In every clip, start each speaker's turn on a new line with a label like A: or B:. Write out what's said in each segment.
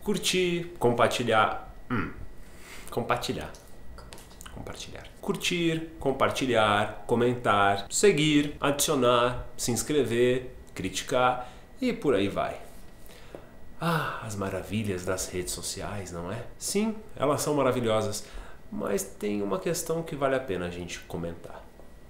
A: curtir, compartilhar. Compartilhar. Curtir, compartilhar, comentar, seguir, adicionar, se inscrever, criticar e por aí vai. Ah, as maravilhas das redes sociais, não é? Sim, elas são maravilhosas, mas tem uma questão que vale a pena a gente comentar.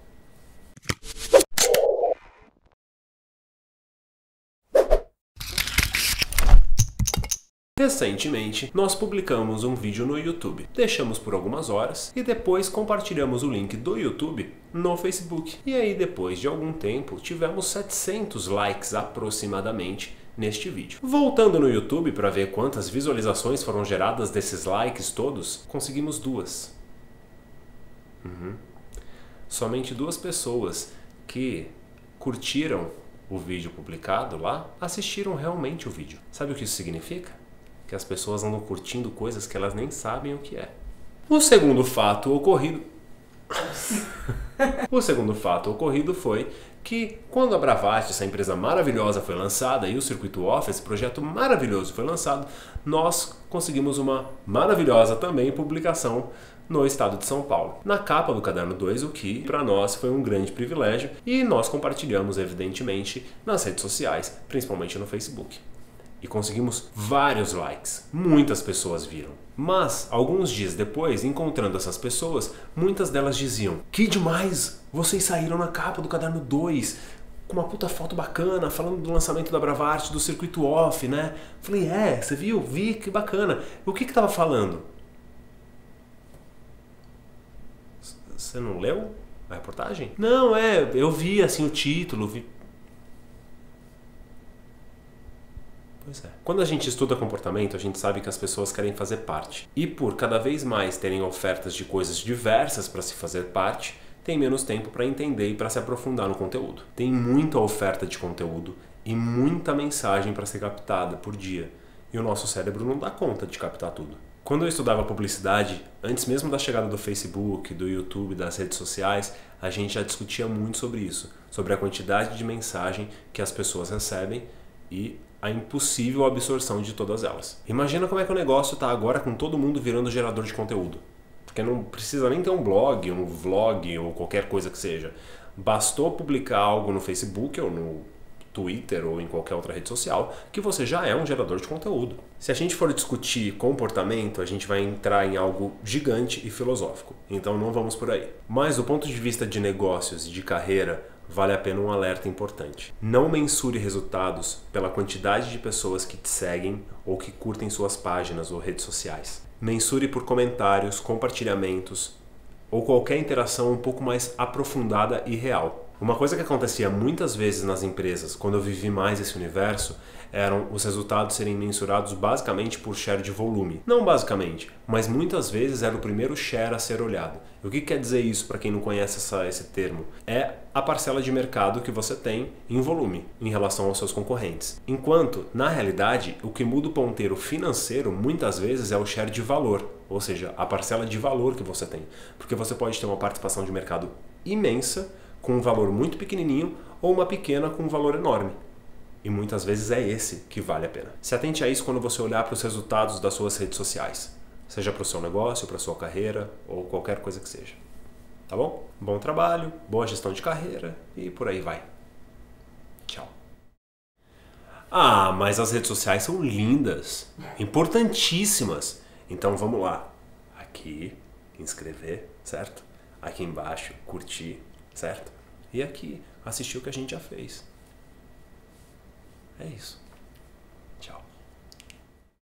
A: Recentemente, nós publicamos um vídeo no YouTube, deixamos por algumas horas e depois compartilhamos o link do YouTube no Facebook. E aí, depois de algum tempo, tivemos 700 likes aproximadamente neste vídeo. Voltando no YouTube para ver quantas visualizações foram geradas desses likes todos, conseguimos 2. Somente 2 pessoas que curtiram o vídeo publicado lá assistiram realmente o vídeo. Sabe o que isso significa? Que as pessoas andam curtindo coisas que elas nem sabem o que é. O segundo fato ocorrido foi que quando a Bravast, essa empresa maravilhosa, foi lançada e o Circuito Off, esse projeto maravilhoso, foi lançado, nós conseguimos uma maravilhosa também publicação no estado de São Paulo, na capa do Caderno 2, o que para nós foi um grande privilégio e nós compartilhamos evidentemente nas redes sociais, principalmente no Facebook. E conseguimos vários likes, muitas pessoas viram. Mas, alguns dias depois, encontrando essas pessoas, muitas delas diziam: que demais, vocês saíram na capa do Caderno 2, com uma puta foto bacana, falando do lançamento da Bravart, do Circuito Off, né? Falei, você viu? Vi, que bacana. O que tava falando? Você não leu a reportagem? Não, eu vi assim o título, vi... Pois é. Quando a gente estuda comportamento, a gente sabe que as pessoas querem fazer parte. E por cada vez mais terem ofertas de coisas diversas para se fazer parte, tem menos tempo para entender e para se aprofundar no conteúdo. Tem muita oferta de conteúdo e muita mensagem para ser captada por dia. E o nosso cérebro não dá conta de captar tudo. Quando eu estudava publicidade, antes mesmo da chegada do Facebook, do YouTube, das redes sociais, a gente já discutia muito sobre isso. Sobre a quantidade de mensagem que as pessoas recebem e a impossível absorção de todas elas. Imagina como é que o negócio está agora com todo mundo virando gerador de conteúdo. Porque não precisa nem ter um blog, um vlog ou qualquer coisa que seja. Bastou publicar algo no Facebook ou no Twitter ou em qualquer outra rede social que você já é um gerador de conteúdo. Se a gente for discutir comportamento, a gente vai entrar em algo gigante e filosófico. Então não vamos por aí. Mas do ponto de vista de negócios e de carreira, vale a pena um alerta importante. Não mensure resultados pela quantidade de pessoas que te seguem ou que curtem suas páginas ou redes sociais. Mensure por comentários, compartilhamentos ou qualquer interação um pouco mais aprofundada e real. Uma coisa que acontecia muitas vezes nas empresas, quando eu vivi mais esse universo, eram os resultados serem mensurados basicamente por share de volume. Não basicamente, mas muitas vezes era o primeiro share a ser olhado. E o que quer dizer isso para quem não conhece esse termo? É a parcela de mercado que você tem em volume em relação aos seus concorrentes. Enquanto, na realidade, o que muda o ponteiro financeiro muitas vezes é o share de valor, ou seja, a parcela de valor que você tem. Porque você pode ter uma participação de mercado imensa, com um valor muito pequenininho, ou uma pequena com um valor enorme. E muitas vezes é esse que vale a pena. Se atente a isso quando você olhar para os resultados das suas redes sociais. Seja para o seu negócio, para a sua carreira ou qualquer coisa que seja. Tá bom? Bom trabalho, boa gestão de carreira e por aí vai. Tchau. Ah, mas as redes sociais são lindas, importantíssimas. Então vamos lá. Aqui, inscrever, certo? Aqui embaixo, curtir, certo? E aqui, assistir o que a gente já fez. É isso.